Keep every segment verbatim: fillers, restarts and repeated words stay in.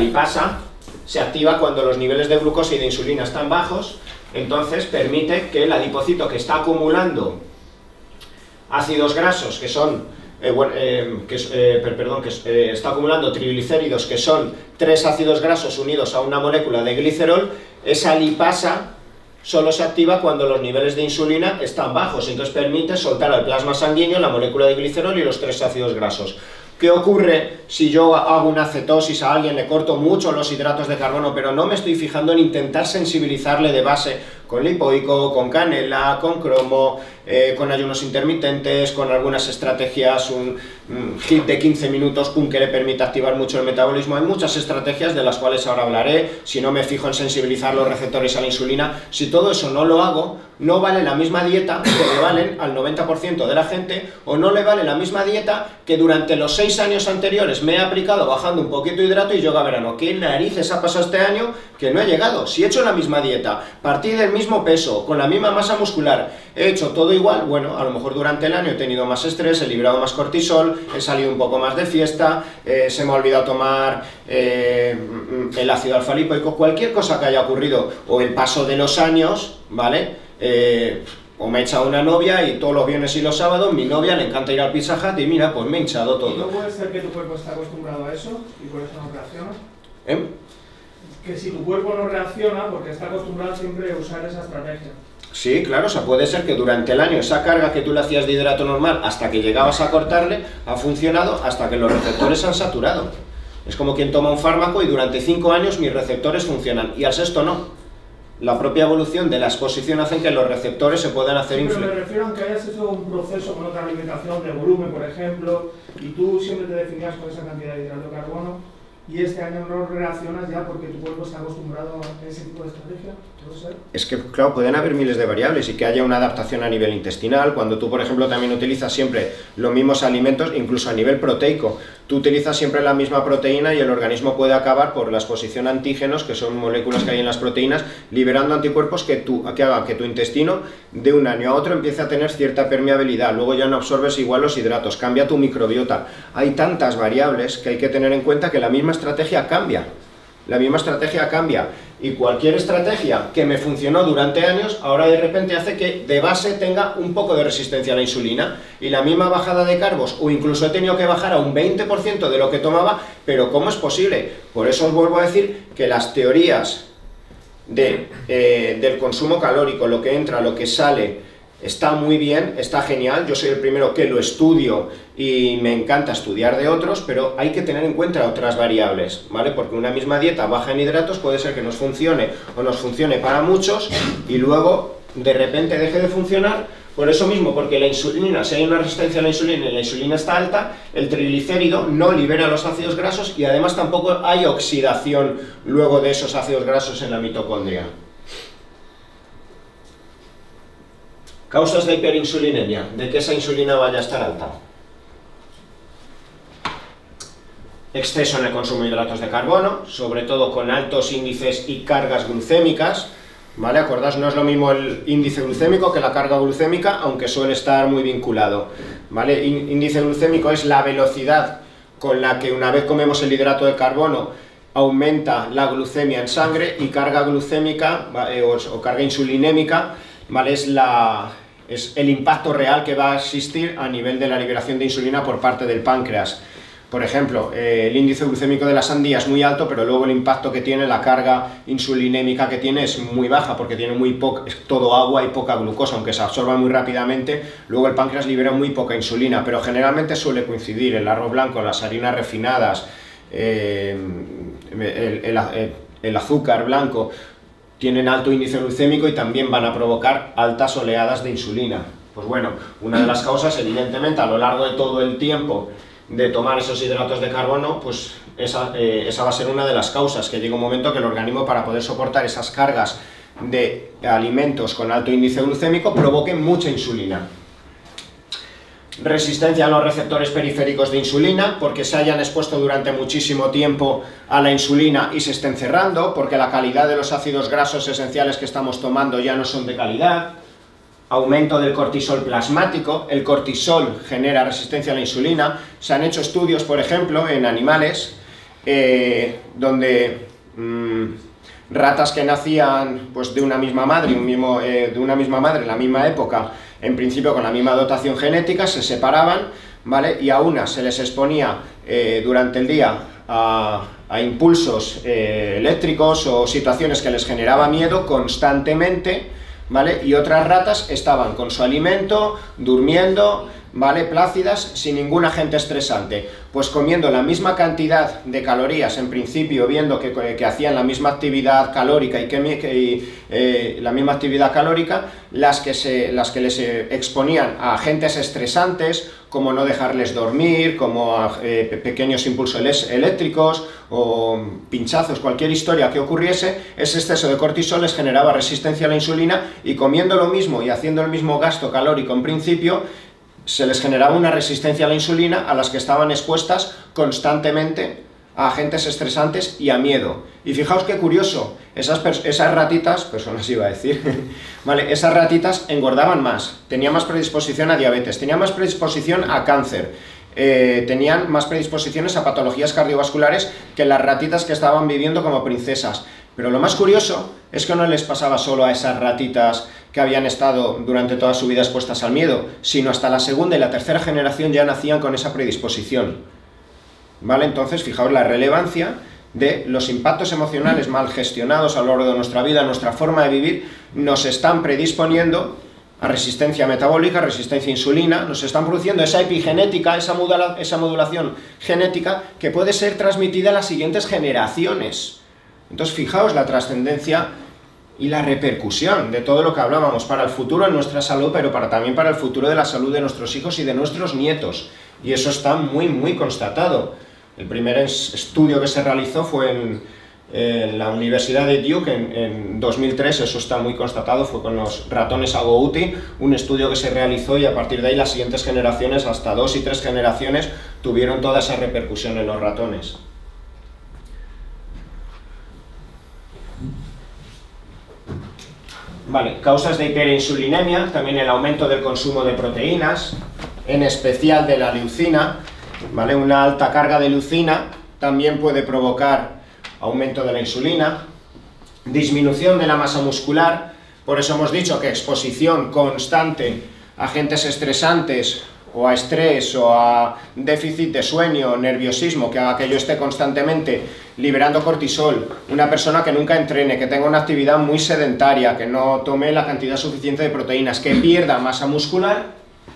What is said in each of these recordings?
lipasa se activa cuando los niveles de glucosa y de insulina están bajos, entonces permite que el adipocito que está acumulando ácidos grasos, que son, eh, bueno, eh, que, eh, perdón, que eh, está acumulando triglicéridos, que son tres ácidos grasos unidos a una molécula de glicerol, esa lipasa solo se activa cuando los niveles de insulina están bajos, entonces permite soltar al plasma sanguíneo la molécula de glicerol y los tres ácidos grasos. ¿Qué ocurre si yo hago una cetosis a alguien, le corto mucho los hidratos de carbono, pero no me estoy fijando en intentar sensibilizarle de base con lipoico, con canela, con cromo, eh, con ayunos intermitentes, con algunas estrategias, un, un hit de quince minutos, pum, que le permite activar mucho el metabolismo? Hay muchas estrategias de las cuales ahora hablaré. Si no me fijo en sensibilizar los receptores a la insulina, si todo eso no lo hago, no vale la misma dieta que le valen al noventa por ciento de la gente, o no le vale la misma dieta que durante los seis años anteriores me he aplicado bajando un poquito hidrato y yoga verano. ¿Qué narices ha pasado este año que no he llegado? Si he hecho la misma dieta, partí del mismo peso, con la misma masa muscular, he hecho todo igual, bueno, a lo mejor durante el año he tenido más estrés, he liberado más cortisol, he salido un poco más de fiesta, eh, se me ha olvidado tomar eh, el ácido alfa-lipoico, cualquier cosa que haya ocurrido, o el paso de los años, ¿vale? Eh, o me he echado una novia y todos los viernes y los sábados mi novia le encanta ir al Pizza Hut y mira, pues me he hinchado todo. ¿Y no puede ser que tu cuerpo está acostumbrado a eso y por eso no reacciona? ¿Eh? Que si tu cuerpo no reacciona porque está acostumbrado siempre a usar esa estrategia. Sí, claro, o sea, puede ser que durante el año esa carga que tú le hacías de hidrato normal hasta que llegabas a cortarle ha funcionado hasta que los receptores se han saturado. Es como quien toma un fármaco y durante cinco años mis receptores funcionan y al sexto no. La propia evolución de la exposición hace que los receptores se puedan hacer sí, influir. Pero me refiero a que hayas hecho un proceso con otra alimentación de volumen, por ejemplo, y tú siempre te definías con esa cantidad de hidrato de carbono, y este año no reaccionas ya porque tu cuerpo está acostumbrado a ese tipo de estrategia. ¿Puede ser? Es que, claro, pueden haber miles de variables y que haya una adaptación a nivel intestinal. Cuando tú, por ejemplo, también utilizas siempre los mismos alimentos, incluso a nivel proteico, tú utilizas siempre la misma proteína y el organismo puede acabar por la exposición a antígenos, que son moléculas que hay en las proteínas, liberando anticuerpos que, tú, que hagan que tu intestino de un año a otro empiece a tener cierta permeabilidad, luego ya no absorbes igual los hidratos, cambia tu microbiota. Hay tantas variables que hay que tener en cuenta que la misma estrategia cambia. La misma estrategia cambia y cualquier estrategia que me funcionó durante años ahora de repente hace que de base tenga un poco de resistencia a la insulina y la misma bajada de carbos, o incluso he tenido que bajar a un veinte por ciento de lo que tomaba, pero ¿cómo es posible? Por eso os vuelvo a decir que las teorías de, eh, del consumo calórico, lo que entra, lo que sale, está muy bien, está genial, yo soy el primero que lo estudio y me encanta estudiar de otros, pero hay que tener en cuenta otras variables, ¿vale? Porque una misma dieta baja en hidratos puede ser que nos funcione o nos funcione para muchos y luego de repente deje de funcionar, por eso mismo, porque la insulina, si hay una resistencia a la insulina y la insulina está alta, el triglicérido no libera los ácidos grasos y además tampoco hay oxidación luego de esos ácidos grasos en la mitocondria. Causas de hiperinsulinemia, de que esa insulina vaya a estar alta. Exceso en el consumo de hidratos de carbono, sobre todo con altos índices y cargas glucémicas, ¿vale? Acordaos, no es lo mismo el índice glucémico que la carga glucémica, aunque suele estar muy vinculado, ¿vale? Índice glucémico es la velocidad con la que una vez comemos el hidrato de carbono aumenta la glucemia en sangre, y carga glucémica, ¿vale? o, o carga insulinémica, ¿vale? Es la... es el impacto real que va a existir a nivel de la liberación de insulina por parte del páncreas. Por ejemplo, eh, el índice glucémico de la sandía es muy alto, pero luego el impacto que tiene, la carga insulinémica que tiene es muy baja, porque tiene muy poco, es todo agua y poca glucosa, aunque se absorba muy rápidamente, luego el páncreas libera muy poca insulina, pero generalmente suele coincidir el arroz blanco, las harinas refinadas, eh, el, el, el, el azúcar blanco, tienen alto índice glucémico y también van a provocar altas oleadas de insulina. Pues bueno, una de las causas, evidentemente, a lo largo de todo el tiempo de tomar esos hidratos de carbono, pues esa, eh, esa va a ser una de las causas, que llega un momento que el organismo, para poder soportar esas cargas de alimentos con alto índice glucémico, provoque mucha insulina. Resistencia a los receptores periféricos de insulina, porque se hayan expuesto durante muchísimo tiempo a la insulina y se estén cerrando, porque la calidad de los ácidos grasos esenciales que estamos tomando ya no son de calidad. Aumento del cortisol plasmático, el cortisol genera resistencia a la insulina. Se han hecho estudios, por ejemplo, en animales eh, donde mmm, ratas que nacían pues, de una misma madre, un mismo, eh, de una misma madre en la misma época, en principio con la misma dotación genética, se separaban, ¿vale? Y a unas se les exponía eh, durante el día a, a impulsos eh, eléctricos o situaciones que les generaba miedo constantemente, ¿vale? Y otras ratas estaban con su alimento, durmiendo, ¿vale? Plácidas, sin ningún agente estresante, pues comiendo la misma cantidad de calorías, en principio viendo que, que hacían la misma actividad calórica y, que, que y, eh, la misma actividad calórica, las que, se, las que les exponían a agentes estresantes, como no dejarles dormir, como a eh, pequeños impulsos eléctricos o pinchazos, cualquier historia que ocurriese, ese exceso de cortisol les generaba resistencia a la insulina, y comiendo lo mismo y haciendo el mismo gasto calórico en principio, se les generaba una resistencia a la insulina a las que estaban expuestas constantemente a agentes estresantes y a miedo. Y fijaos qué curioso, esas, esas ratitas, personas iba a decir, vale, esas ratitas engordaban más, tenían más predisposición a diabetes, tenían más predisposición a cáncer, eh, tenían más predisposiciones a patologías cardiovasculares que las ratitas que estaban viviendo como princesas. Pero lo más curioso es que no les pasaba solo a esas ratitas que habían estado durante toda su vida expuestas al miedo, sino hasta la segunda y la tercera generación ya nacían con esa predisposición. ¿Vale? Entonces, fijaos la relevancia de los impactos emocionales mal gestionados a lo largo de nuestra vida, nuestra forma de vivir, nos están predisponiendo a resistencia metabólica, resistencia a insulina, nos están produciendo esa epigenética, esa, modula, esa modulación genética que puede ser transmitida a las siguientes generaciones. Entonces, fijaos la trascendencia y la repercusión de todo lo que hablábamos para el futuro de nuestra salud, pero para, también para el futuro de la salud de nuestros hijos y de nuestros nietos. Y eso está muy, muy constatado. El primer estudio que se realizó fue en, en la Universidad de Duke en, en dos mil tres, eso está muy constatado, fue con los ratones agouti, un estudio que se realizó, y a partir de ahí las siguientes generaciones, hasta dos y tres generaciones, tuvieron toda esa repercusión en los ratones. Vale, causas de hiperinsulinemia, también el aumento del consumo de proteínas, en especial de la leucina, ¿vale? Una alta carga de leucina también puede provocar aumento de la insulina, disminución de la masa muscular, por eso hemos dicho que exposición constante a agentes estresantes, o a estrés, o a déficit de sueño, nerviosismo, que haga que yo esté constantemente liberando cortisol, una persona que nunca entrene, que tenga una actividad muy sedentaria, que no tome la cantidad suficiente de proteínas, que pierda masa muscular,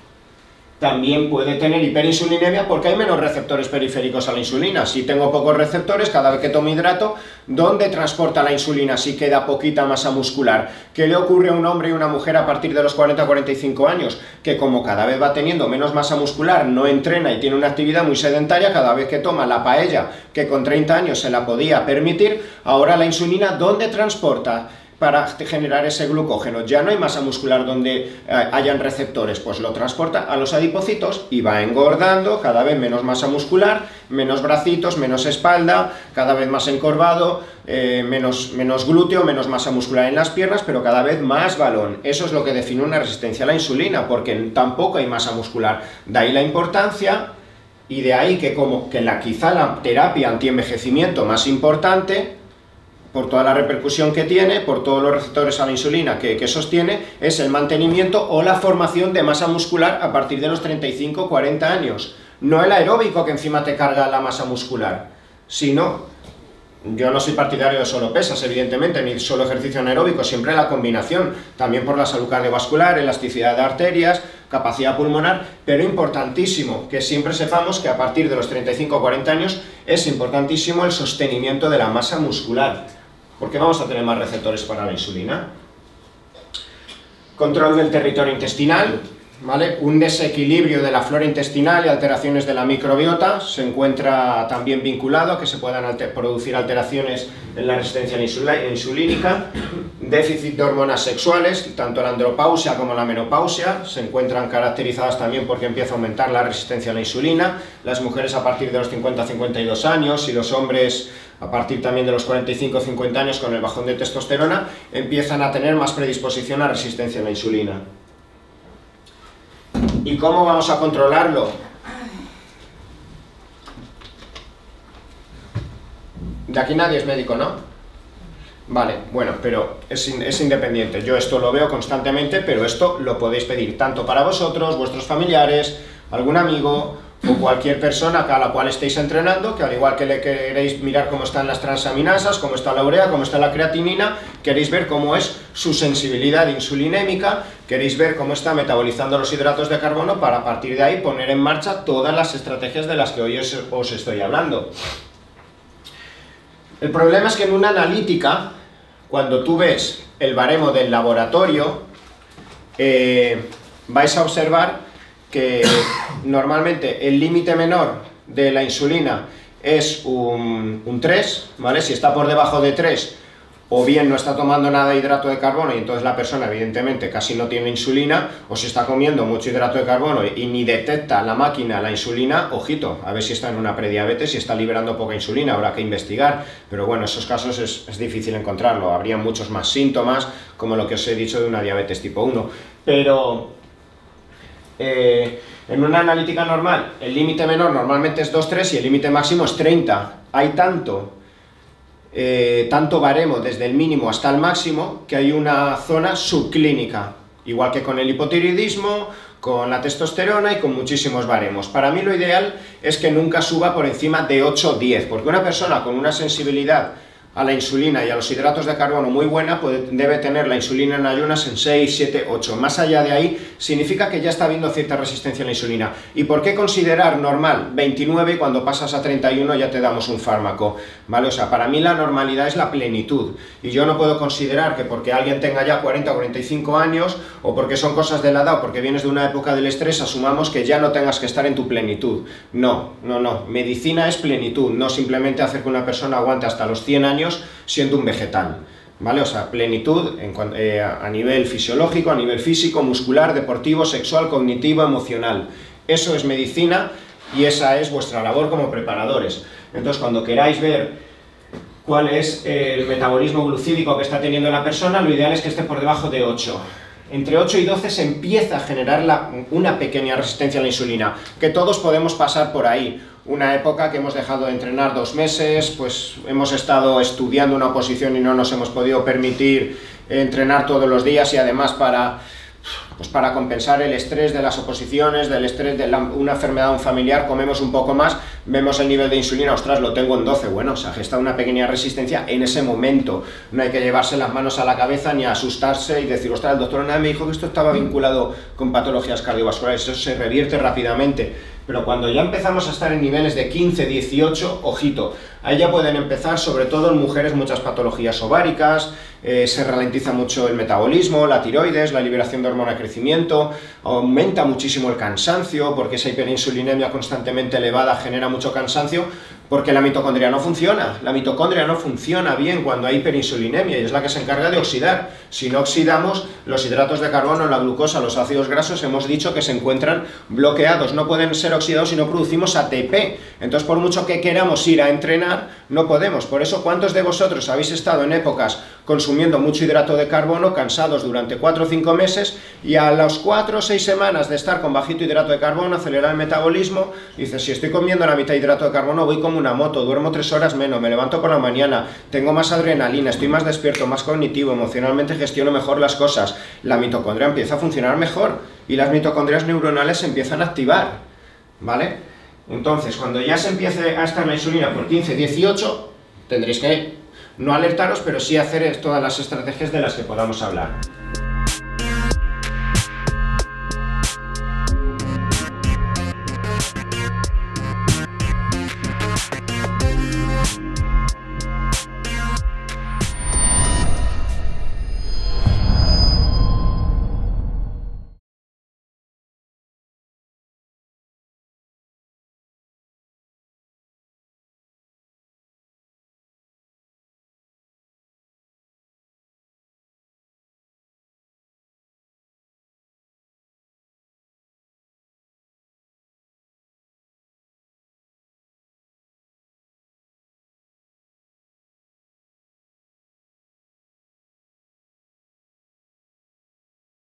también puede tener hiperinsulinemia porque hay menos receptores periféricos a la insulina. Si tengo pocos receptores, cada vez que tomo hidrato, ¿dónde transporta la insulina si queda poquita masa muscular? ¿Qué le ocurre a un hombre y una mujer a partir de los cuarenta a cuarenta y cinco años? Que como cada vez va teniendo menos masa muscular, no entrena y tiene una actividad muy sedentaria, cada vez que toma la paella, que con treinta años se la podía permitir, ahora la insulina, ¿dónde transporta para generar ese glucógeno? Ya no hay masa muscular donde eh, hayan receptores, pues lo transporta a los adipocitos y va engordando, cada vez menos masa muscular, menos bracitos, menos espalda, cada vez más encorvado, eh, menos, menos glúteo, menos masa muscular en las piernas, pero cada vez más balón. Eso es lo que define una resistencia a la insulina, porque tampoco hay masa muscular. De ahí la importancia, y de ahí que, como, que la, quizá la terapia antienvejecimiento más importante, por toda la repercusión que tiene, por todos los receptores a la insulina que, que sostiene, es el mantenimiento o la formación de masa muscular a partir de los treinta y cinco a cuarenta años. No el aeróbico que encima te carga la masa muscular, sino, yo no soy partidario de solo pesas, evidentemente, ni solo ejercicio anaeróbico, siempre la combinación, también por la salud cardiovascular, elasticidad de arterias, capacidad pulmonar, pero importantísimo que siempre sepamos que a partir de los treinta y cinco a cuarenta años es importantísimo el sostenimiento de la masa muscular. ¿Por qué vamos a tener más receptores para la insulina? Control del territorio intestinal, ¿vale? Un desequilibrio de la flora intestinal y alteraciones de la microbiota se encuentra también vinculado a que se puedan alter- producir alteraciones en la resistencia insulínica. Déficit de hormonas sexuales, tanto la andropausia como la menopausia se encuentran caracterizadas también porque empieza a aumentar la resistencia a la insulina. Las mujeres a partir de los cincuenta a cincuenta y dos años y los hombres a partir también de los cuarenta y cinco a cincuenta años con el bajón de testosterona empiezan a tener más predisposición a resistencia a la insulina. ¿Y cómo vamos a controlarlo? De aquí nadie es médico, ¿no? Vale, bueno, pero es, in, es independiente. Yo esto lo veo constantemente, pero esto lo podéis pedir tanto para vosotros, vuestros familiares, algún amigo o cualquier persona a la cual estéis entrenando, que al igual que le queréis mirar cómo están las transaminasas, cómo está la urea, cómo está la creatinina, queréis ver cómo es su sensibilidad insulinémica, queréis ver cómo está metabolizando los hidratos de carbono para a partir de ahí poner en marcha todas las estrategias de las que hoy os, os estoy hablando. El problema es que en una analítica, cuando tú ves el baremo del laboratorio, eh, vais a observar que normalmente el límite menor de la insulina es un, un tres, ¿vale? Si está por debajo de tres, o bien no está tomando nada de hidrato de carbono y entonces la persona evidentemente casi no tiene insulina, o si está comiendo mucho hidrato de carbono y ni detecta la máquina la insulina, ojito, a ver si está en una prediabetes y está liberando poca insulina, habrá que investigar, pero bueno, en esos casos es, es difícil encontrarlo, habría muchos más síntomas, como lo que os he dicho de una diabetes tipo uno, pero eh, en una analítica normal el límite menor normalmente es dos coma tres y el límite máximo es treinta, hay tanto Eh, tanto baremo desde el mínimo hasta el máximo que hay una zona subclínica, igual que con el hipotiroidismo, con la testosterona y con muchísimos baremos. Para mí lo ideal es que nunca suba por encima de ocho o diez, porque una persona con una sensibilidad a la insulina y a los hidratos de carbono muy buena puede, debe tener la insulina en ayunas en seis, siete, ocho. Más allá de ahí significa que ya está habiendo cierta resistencia a la insulina. ¿Y por qué considerar normal veintinueve y cuando pasas a treinta y uno ya te damos un fármaco? ¿Vale? O sea, para mí la normalidad es la plenitud y yo no puedo considerar que porque alguien tenga ya cuarenta o cuarenta y cinco años o porque son cosas de la edad o porque vienes de una época del estrés asumamos que ya no tengas que estar en tu plenitud. No, no, no. Medicina es plenitud, no simplemente hacer que una persona aguante hasta los cien años siendo un vegetal, ¿vale? O sea, plenitud en, eh, a nivel fisiológico, a nivel físico, muscular, deportivo, sexual, cognitivo, emocional. Eso es medicina y esa es vuestra labor como preparadores. Entonces, cuando queráis ver cuál es el metabolismo glucídico que está teniendo la persona, lo ideal es que esté por debajo de ocho. Entre ocho y doce se empieza a generar la, una pequeña resistencia a la insulina, que todos podemos pasar por ahí. Una época que hemos dejado de entrenar dos meses, pues hemos estado estudiando una oposición y no nos hemos podido permitir entrenar todos los días y además para, pues para compensar el estrés de las oposiciones, del estrés de la, una enfermedad un familiar, comemos un poco más, vemos el nivel de insulina, ostras, lo tengo en doce, bueno, se ha gestado una pequeña resistencia en ese momento, no hay que llevarse las manos a la cabeza ni a asustarse y decir, ostras, el doctor nada me dijo que esto estaba vinculado con patologías cardiovasculares, eso se revierte rápidamente. Pero cuando ya empezamos a estar en niveles de quince, dieciocho, ojito, ahí ya pueden empezar, sobre todo en mujeres, muchas patologías ováricas, eh, se ralentiza mucho el metabolismo, la tiroides, la liberación de hormona de crecimiento, aumenta muchísimo el cansancio, porque esa hiperinsulinemia constantemente elevada genera mucho cansancio, porque la mitocondria no funciona, la mitocondria no funciona bien cuando hay hiperinsulinemia y es la que se encarga de oxidar. Si no oxidamos, los hidratos de carbono, la glucosa, los ácidos grasos, hemos dicho que se encuentran bloqueados, no pueden ser oxidados si no producimos A T P. Entonces, por mucho que queramos ir a entrenar, no podemos. Por eso, ¿cuántos de vosotros habéis estado en épocas consumiendo mucho hidrato de carbono, cansados durante cuatro o cinco meses, y a las cuatro o seis semanas de estar con bajito hidrato de carbono, acelerar el metabolismo, dices, si estoy comiendo la mitad de hidrato de carbono, voy como una moto, duermo tres horas menos, me levanto por la mañana, tengo más adrenalina, estoy más despierto, más cognitivo, emocionalmente gestiono mejor las cosas, la mitocondria empieza a funcionar mejor y las mitocondrias neuronales se empiezan a activar, ¿vale? Entonces, cuando ya se empiece a estar la insulina por quince, dieciocho, tendréis que no alertaros, pero sí hacer todas las estrategias de las que podamos hablar.